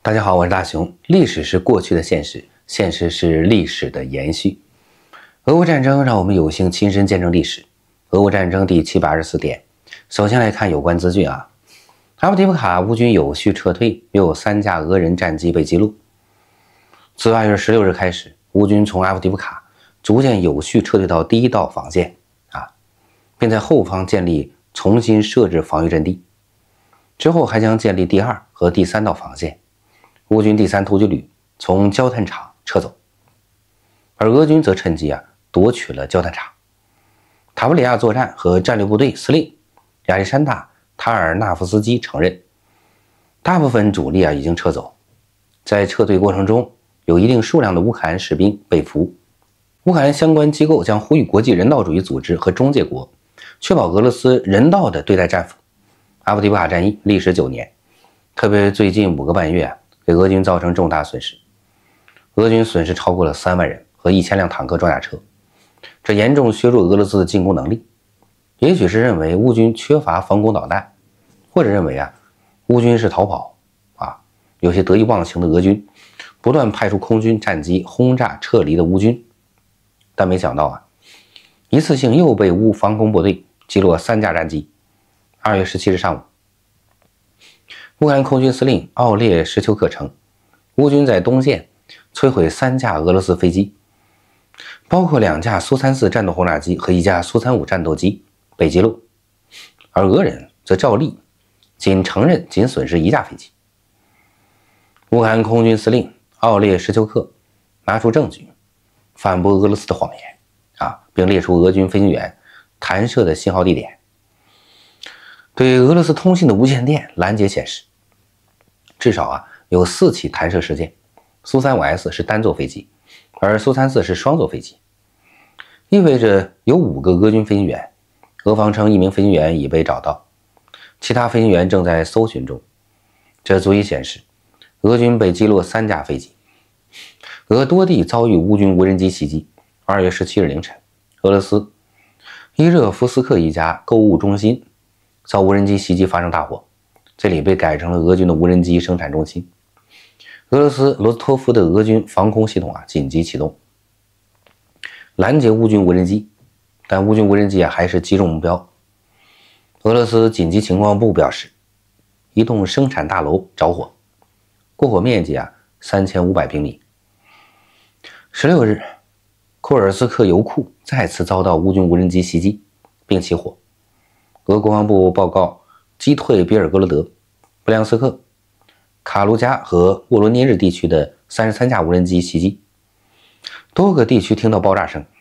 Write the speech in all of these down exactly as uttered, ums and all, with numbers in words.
大家好，我是大熊。历史是过去的现实，现实是历史的延续。俄乌战争让我们有幸亲身见证历史。俄乌战争第七百二十四点，首先来看有关资讯啊。阿夫迪夫卡乌军有序撤退，又有三架俄人战机被击落。自二月十六日开始，乌军从阿夫迪夫卡逐渐有序撤退到第一道防线啊，并在后方建立重新设置防御阵地。之后还将建立第二和第三道防线。乌军第三突击旅从焦炭厂撤走，而俄军则趁机啊夺取了焦炭厂。塔布里亚作战和战略部队司令亚历山大·塔尔纳夫斯基承认，大部分主力啊已经撤走。在撤退过程中，有一定数量的乌克兰士兵被俘。乌克兰相关机构将呼吁国际人道主义组织和中介国确保俄罗斯人道的对待战俘。阿夫迪夫卡战役历时九年，特别最近五个半月啊，给俄军造成重大损失。俄军损失超过了三万人和一千辆坦克装甲车，这严重削弱俄罗斯的进攻能力。也许是认为乌军缺乏防空导弹，或者认为啊乌军是逃跑啊，有些得意忘形的俄军不断派出空军战机轰炸撤离的乌军，但没想到啊，一次性又被乌防空部队击落三架战机。二月十七日上午，乌克兰空军司令奥列什丘克称，乌军在东线摧毁三架俄罗斯飞机，包括两架苏三四战斗轰炸机和一架苏三五战斗机被击落，而俄人则照例仅承认仅损失一架飞机。乌克兰空军司令奥列什丘克拿出证据反驳俄罗斯的谎言啊，并列出俄军飞行员弹射的信号地点。对俄罗斯通信的无线电拦截显示，至少啊有四起弹射事件。苏三五 S 是单座飞机，而苏三四是双座飞机，意味着有五个俄军飞行员。俄方称一名飞行员已被找到，其他飞行员正在搜寻中。这足以显示，俄军被击落三架飞机。俄多地遭遇乌军无人机袭击。二月十七日凌晨，俄罗斯伊热夫斯克一家购物中心遭无人机袭击发生大火，这里被改成了俄军的无人机生产中心。俄罗斯罗斯托夫的俄军防空系统啊紧急启动，拦截乌军无人机，但乌军无人机啊还是击中目标。俄罗斯紧急情况部表示，一栋生产大楼着火，过火面积啊三千五百平米。十六日，库尔斯克油库再次遭到乌军无人机袭击并起火。俄国防部报告击退比尔格罗德、布良斯克、卡卢加和沃罗涅日地区的三十三架无人机袭击，多个地区听到爆炸声。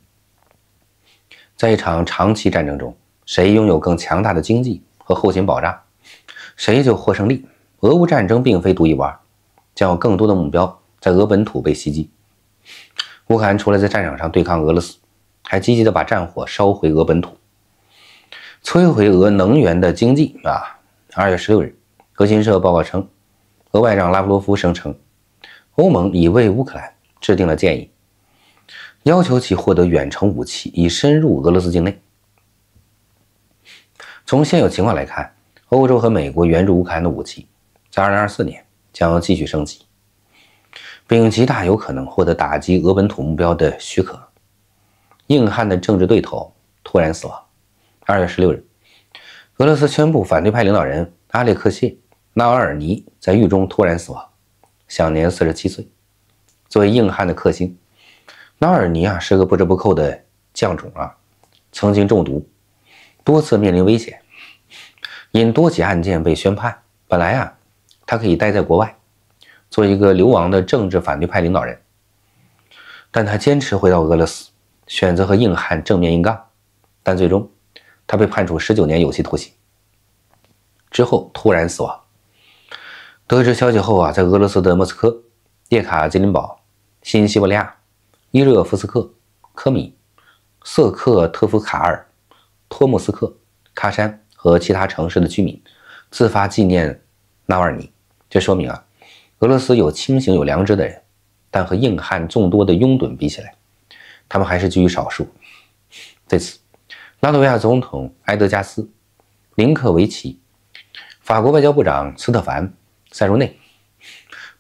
在一场长期战争中，谁拥有更强大的经济和后勤保障，谁就获胜利。俄乌战争并非独一无二，将有更多的目标在俄本土被袭击。乌克兰除了在战场上对抗俄罗斯，还积极地把战火烧回俄本土，摧毁俄能源的经济啊！二月十六日，俄新社报告称，俄外长拉夫罗夫声称，欧盟已为乌克兰制定了建议，要求其获得远程武器，以深入俄罗斯境内。从现有情况来看，欧洲和美国援助乌克兰的武器，在二零二四年将继续升级，并极大有可能获得打击俄本土目标的许可。硬汉的政治对头突然死亡。二月十六日，俄罗斯宣布反对派领导人阿列克谢·纳瓦尔尼在狱中突然死亡，享年四十七岁。作为硬汉的克星，纳瓦尔尼啊是个不折不扣的将种啊，曾经中毒，多次面临危险，因多起案件被宣判。本来啊他可以待在国外，做一个流亡的政治反对派领导人，但他坚持回到俄罗斯，选择和硬汉正面硬杠，但最终他被判处十九年有期徒刑，之后突然死亡。得知消息后啊，在俄罗斯的莫斯科、叶卡捷琳堡、新西伯利亚、伊热夫斯克、科米、瑟克特夫卡尔、托莫斯克、喀山和其他城市的居民自发纪念纳瓦尔尼。这说明啊，俄罗斯有清醒有良知的人，但和硬汉众多的拥趸比起来，他们还是居于少数。对此，拉脱维亚总统埃德加斯、林克维奇、法国外交部长斯特凡·塞茹内、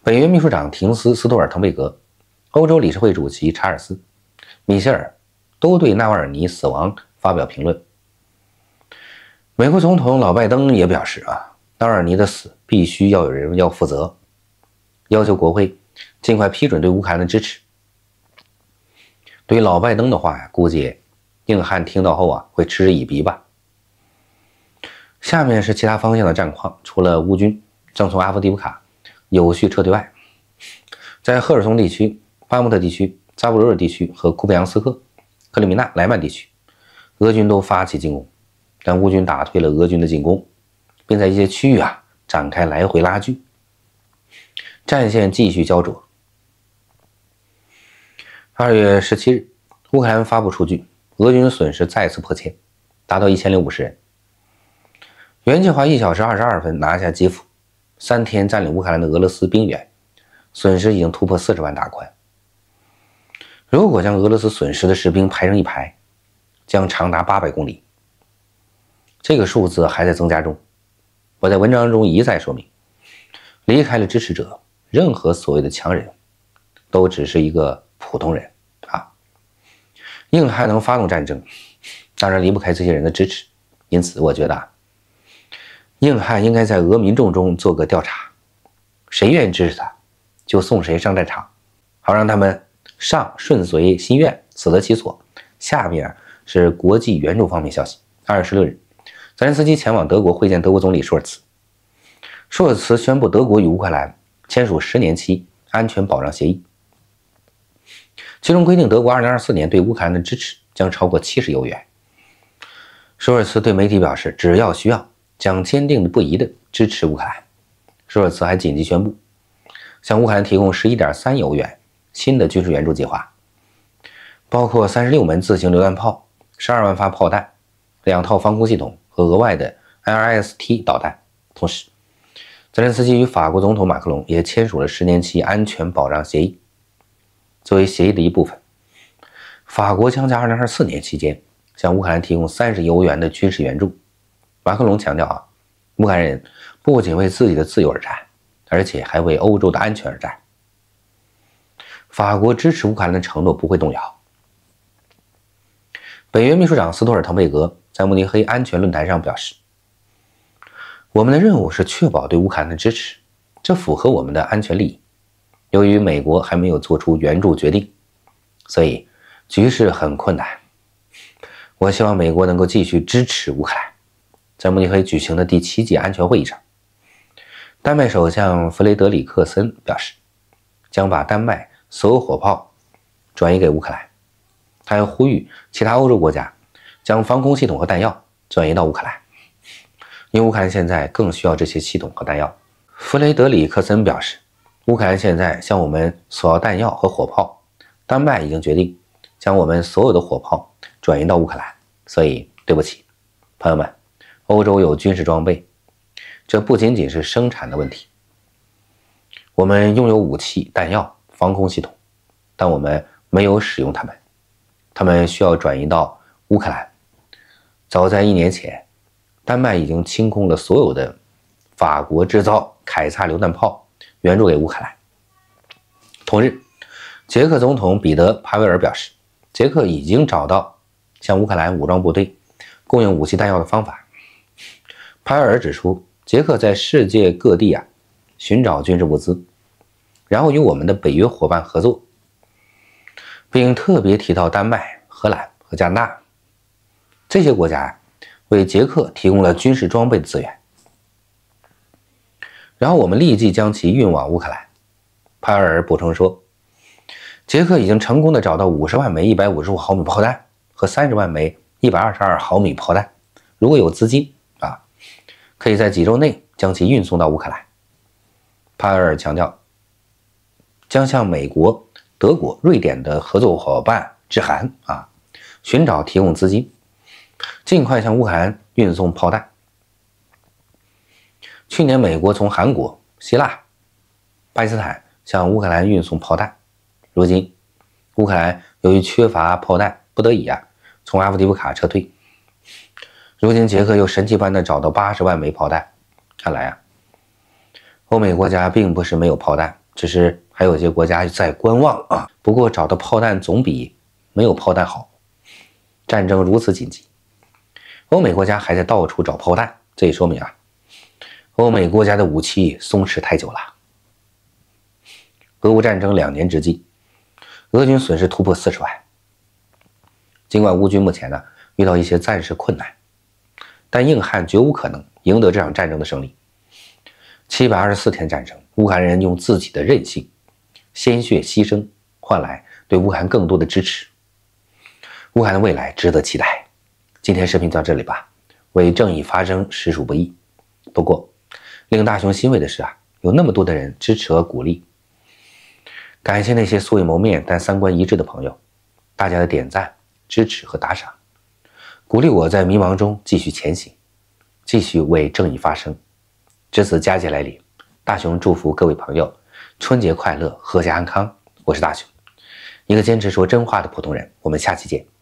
北约秘书长廷斯·斯托尔滕贝格、欧洲理事会主席查尔斯·米歇尔都对纳瓦尔尼死亡发表评论。美国总统老拜登也表示啊，纳瓦尔尼的死必须要有人要负责，要求国会尽快批准对乌克兰的支持。对于老拜登的话呀，估计硬汉听到后啊会嗤之以鼻吧。下面是其他方向的战况，除了乌军正从阿夫迪夫卡有序撤退外，在赫尔松地区、巴穆特地区、扎波罗热地区和库皮扬斯克、克里米纳莱曼地区，俄军都发起进攻，但乌军打退了俄军的进攻，并在一些区域啊展开来回拉锯，战线继续焦灼。二月十七日，乌克兰发布数据，俄军损失再次破千，达到一千零五十人。原计划一小时二十二分拿下基辅，三天占领乌克兰的俄罗斯兵员损失已经突破四十万大关。如果将俄罗斯损失的士兵排成一排，将长达八百公里。这个数字还在增加中。我在文章中一再说明，离开了支持者，任何所谓的强人都只是一个普通人啊。硬汉能发动战争，当然离不开这些人的支持。因此我觉得啊，硬汉应该在俄民众中做个调查，谁愿意支持他，就送谁上战场，好让他们上顺随心愿，死得其所。下面是国际援助方面消息。二月十六日，泽连斯基前往德国会见德国总理舒尔茨。舒尔茨宣布德国与乌克兰签署十年期安全保障协议，其中规定德国二零二四年对乌克兰的支持将超过七十亿欧元。舒尔茨对媒体表示，只要需要，将坚定不移地支持乌克兰。舒尔茨还紧急宣布，向乌克兰提供 十一点三亿欧元新的军事援助计划，包括三十六门自行榴弹炮、十二万发炮弹、两套防空系统和额外的 I R S T 导弹。同时，泽连斯基与法国总统马克龙也签署了十年期安全保障协议。作为协议的一部分，法国将在二零二四年期间向乌克兰提供三十亿欧元的军事援助。马克龙强调啊，乌克兰人不仅为自己的自由而战，而且还为欧洲的安全而战。法国支持乌克兰的承诺不会动摇。北约秘书长斯托尔滕贝格在慕尼黑安全论坛上表示，我们的任务是确保对乌克兰的支持，这符合我们的安全利益。由于美国还没有做出援助决定，所以局势很困难。我希望美国能够继续支持乌克兰。在慕尼黑举行的第七届安全会议上，丹麦首相弗雷德里克森表示，将把丹麦所有火炮转移给乌克兰。他还呼吁其他欧洲国家将防空系统和弹药转移到乌克兰，因为乌克兰现在更需要这些系统和弹药。弗雷德里克森表示，乌克兰现在向我们索要弹药和火炮，丹麦已经决定将我们所有的火炮转移到乌克兰，所以对不起，朋友们，欧洲有军事装备，这不仅仅是生产的问题。我们拥有武器、弹药、防空系统，但我们没有使用它们，它们需要转移到乌克兰。早在一年前，丹麦已经清空了所有的法国制造凯撒榴弹炮，援助给乌克兰。同日，捷克总统彼得·帕维尔表示，捷克已经找到向乌克兰武装部队供应武器弹药的方法。帕维尔指出，捷克在世界各地啊寻找军事物资，然后与我们的北约伙伴合作，并特别提到丹麦、荷兰和加拿大这些国家为捷克提供了军事装备的资源，然后我们立即将其运往乌克兰。帕维尔补充说，捷克已经成功地找到五十万枚一百五十五毫米炮弹和三十万枚一百二十二毫米炮弹，如果有资金啊，可以在几周内将其运送到乌克兰。帕维尔强调，将向美国、德国、瑞典的合作伙伴致函啊，寻找提供资金，尽快向乌克兰运送炮弹。去年，美国从韩国、希腊、巴基斯坦向乌克兰运送炮弹，如今乌克兰由于缺乏炮弹，不得已啊从阿夫迪夫卡撤退。如今捷克又神奇般的找到八十万枚炮弹，看来啊，欧美国家并不是没有炮弹， 只是还有些国家在观望啊。不过找的炮弹总比没有炮弹好。战争如此紧急，欧美国家还在到处找炮弹，这也说明啊，欧美国家的武器松弛太久了。俄乌战争两年之际，俄军损失突破四十万。尽管乌军目前呢遇到一些暂时困难，但硬汉绝无可能赢得这场战争的胜利。七百二十四天战争，乌克兰人用自己的韧性、鲜血牺牲换来对乌克兰更多的支持。乌克兰的未来值得期待。今天视频到这里吧，为正义发声实属不易。不过，令大雄欣慰的是啊，有那么多的人支持和鼓励。感谢那些素未谋面但三观一致的朋友，大家的点赞、支持和打赏，鼓励我在迷茫中继续前行，继续为正义发声。至此佳节来临，大雄祝福各位朋友春节快乐，阖家安康。我是大雄，一个坚持说真话的普通人。我们下期见。